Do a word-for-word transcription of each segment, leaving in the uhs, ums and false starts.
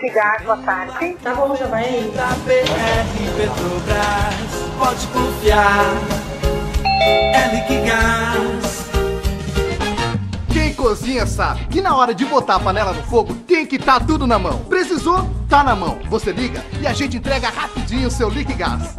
Liquigás, boa tarde. Tá bom, já vai aí. Da B R Petrobras, pode confiar, é Liquigás. Quem cozinha sabe que na hora de botar a panela no fogo tem que estar tudo na mão. Precisou? Tá na mão. Você liga e a gente entrega rapidinho o seu Liquigás.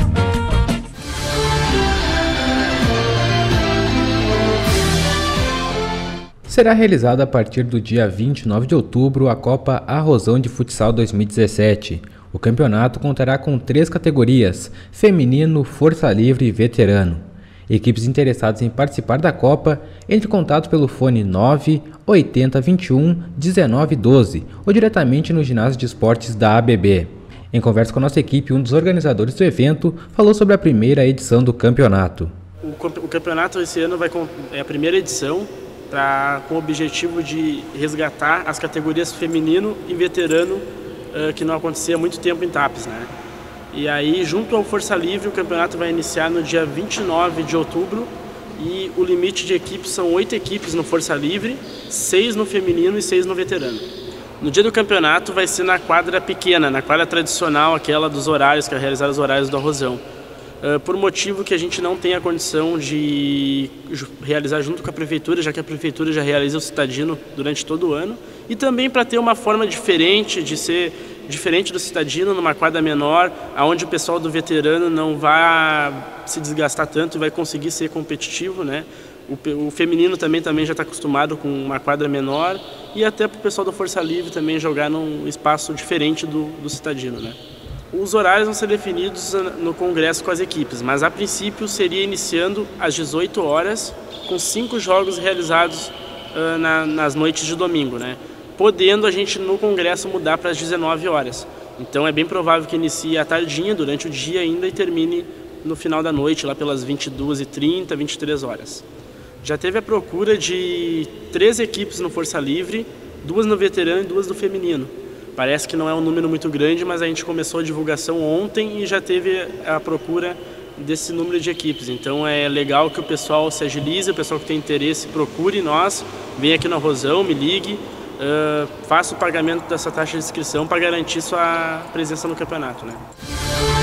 Será realizada a partir do dia vinte e nove de outubro a Copa Arrozão de Futsal dois mil e dezessete. O campeonato contará com três categorias: feminino, força livre e veterano. Equipes interessadas em participar da Copa, entre em contato pelo fone nove oitenta, vinte e um, dezenove, doze ou diretamente no ginásio de esportes da A B B. Em conversa com a nossa equipe, um dos organizadores do evento falou sobre a primeira edição do campeonato. O campeonato esse ano vai com, é a primeira edição pra, com o objetivo de resgatar as categorias feminino e veterano uh, que não acontecia há muito tempo em Tapes, né? E aí, junto ao Força Livre, o campeonato vai iniciar no dia vinte e nove de outubro e o limite de equipes são oito equipes no Força Livre, seis no feminino e seis no veterano. No dia do campeonato vai ser na quadra pequena, na quadra tradicional, aquela dos horários, que é realizar os horários do Arrozão. Uh, por motivo que a gente não tem a condição de realizar junto com a prefeitura, já que a prefeitura já realiza o citadino durante todo o ano, e também para ter uma forma diferente, de ser diferente do citadino, numa quadra menor, onde o pessoal do veterano não vai se desgastar tanto e vai conseguir ser competitivo, né? O, o feminino também, também já está acostumado com uma quadra menor, e até para o pessoal do Força Livre também jogar num espaço diferente do, do citadino, né? Os horários vão ser definidos no congresso com as equipes, mas a princípio seria iniciando às dezoito horas, com cinco jogos realizados uh, na, nas noites de domingo, né? Podendo a gente no congresso mudar para as dezenove horas. Então é bem provável que inicie à tardinha, durante o dia ainda, e termine no final da noite, lá pelas vinte e duas e trinta, vinte e três horas. Já teve a procura de três equipes no Força Livre, duas no veterano e duas no feminino. Parece que não é um número muito grande, mas a gente começou a divulgação ontem e já teve a procura desse número de equipes. Então é legal que o pessoal se agilize, o pessoal que tem interesse procure nós, venha aqui no Arrozão, me ligue, uh, faça o pagamento dessa taxa de inscrição para garantir sua presença no campeonato, né?